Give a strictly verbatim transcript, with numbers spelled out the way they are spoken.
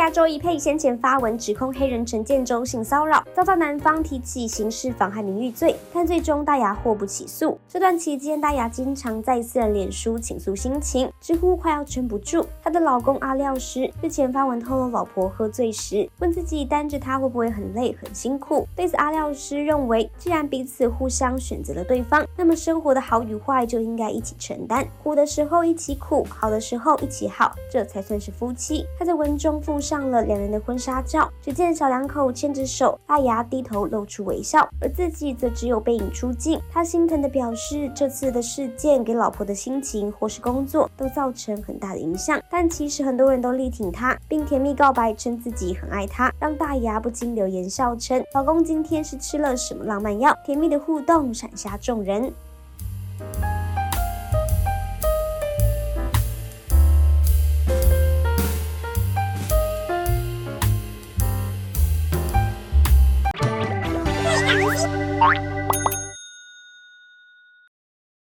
雅周一佩先前发文指控黑人陈建州性骚扰，遭到男方提起刑事妨害名誉罪，但最终大牙获不起诉。这段期间，大牙经常在私人脸书倾诉心情，几乎快要撑不住。她的老公阿廖师日前发文透露，老婆喝醉时问自己单着她会不会很累很辛苦。对此，阿廖师认为，既然彼此互相选择了对方，那么生活的好与坏就应该一起承担，苦的时候一起苦，好的时候一起好，这才算是夫妻。他在文中附上了两人的婚纱照，只见小两口牵着手，大牙低头露出微笑，而自己则只有背影出镜。他心疼地表示，这次的事件给老婆的心情或是工作都造成很大的影响，但其实很多人都力挺他，并甜蜜告白称自己很爱他，让大牙不禁留言笑称，老公今天是吃了什么浪漫药？甜蜜的互动闪瞎众人。 Bye.